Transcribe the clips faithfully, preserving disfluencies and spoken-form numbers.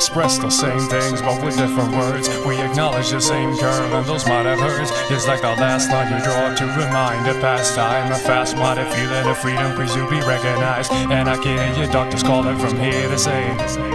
express the same things, but with different words. We acknowledge the same curve, and those might have hurts. It's like the last line you draw to remind a past time. A fast-minded feeling of freedom, please you be recognized. And I can hear your doctors calling from here to say,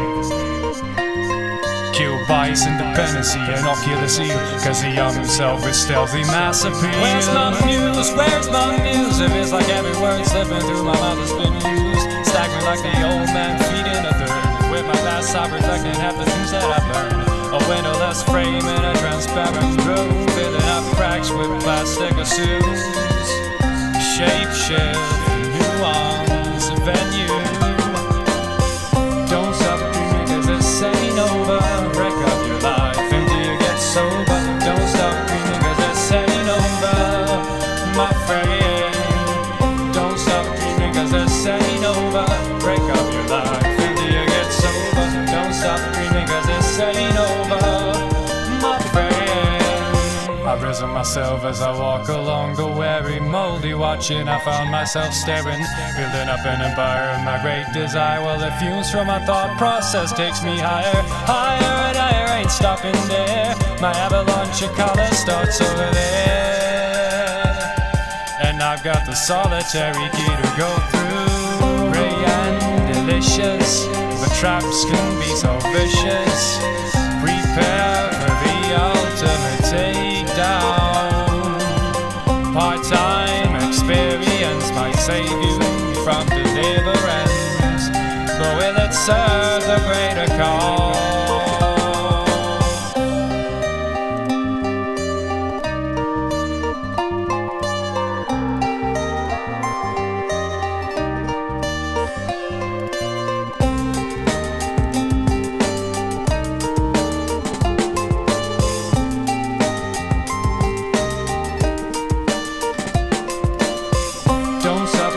kill bias, independency, and I'll kill the seal, cause the young himself is stealthy mass appeal. Where's my muse? Where's my muse? If it's like every word slipping through my mouth has been used, staggering like the old man feeding a third. With my past I reflecting half the things that I've learned. A windowless frame in a transparent room, filling up cracks with plastic assumes. Shape shift, nuance, venue. Don't stop dreaming cause this ain't over. Wreck up your life until you get sober. Don't stop dreaming cause this ain't over, my friend. Don't stop dreaming cause this ain't over. Break up your life until you get sober. Don't stop dreaming cause this ain't over, my friend. I've risen myself as I walk along the weary, moldy watching. I found myself staring, building up an empire of my great desire. Well, the fumes from my thought process takes me higher, higher and higher, ain't stopping there. My avalanche of color starts over there, and I've got the solitary key to go through. Ray and delicious, but traps can be so vicious. Prepare for the ultimate takedown. Part-time experience might save you from deliverance, but will it serve the greater cause? Don't stop